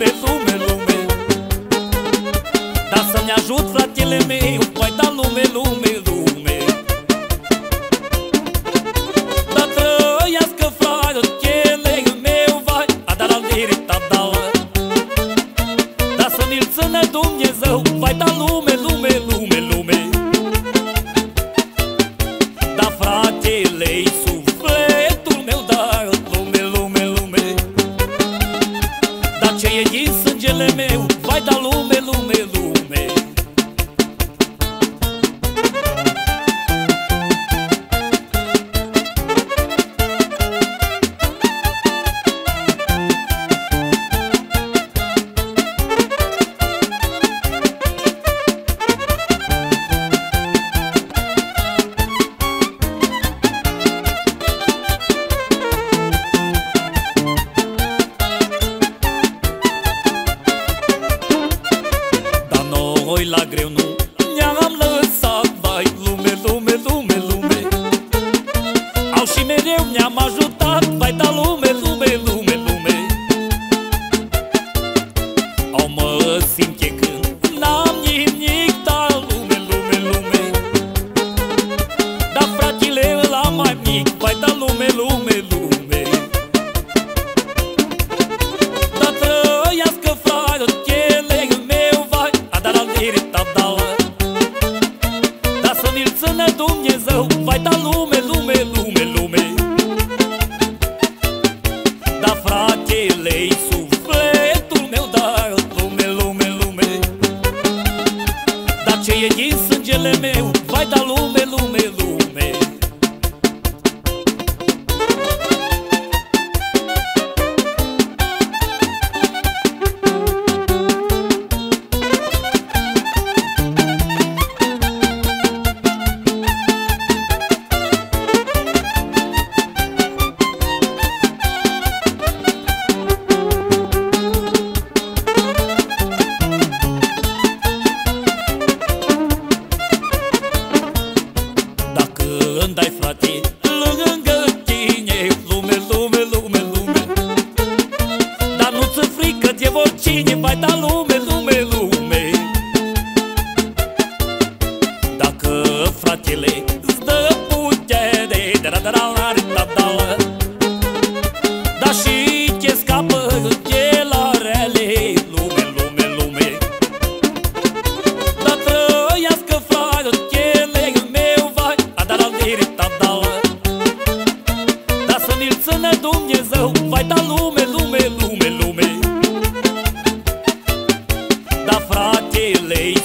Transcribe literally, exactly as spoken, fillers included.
lume, lume. Dar să-mi ajut fratele meu, vai da lume, lume, lume. Dar trăiască fratele meu, vai, a dar al dirita dală. Dar să mi-l țină Dumnezeu, vai da lume, lume, lume, lume. Dar fratele-i sufletul meu, dar lume, lume, lume. Dar ce e din sângele meu, vai da lume, lume, lume. Noi la greu nu ne-am lăsat, vai, lume, lume, lume, lume. Au și mereu ne-am ajutat, vai, da lume, lume, lume, lume. Au mă simt e când n-am nimic, da lume, lume, lume. Dar fratele ăla mai mic, vai, da lume, lume, lume. Dar trăiască fratele meu, vai, a dar al dirita dală. Dar să mi-l țină Dumnezeu, vai da lume, lume, lume, lume. Dar fratele-i sufletul meu, dar lume, lume, lume. Dar ce e din sângele meu, vai da lume, lume, lume. Îmi dai, frate, lângă tine, lume, lume, lume, lume. Dar nu-ți frică de oricine, vai da lume, lume, lume. Dacă fratele îți dă putere, da-da-da-da-da-da-da. Dar și te scapă de la rele, lume, lume, lume. Dar trăiască fratele meu, vai, a dar al dirita dală. Dar să mi-l țină Dumnezeu, vai da lume, lume, lume, lume. Dar fratele-i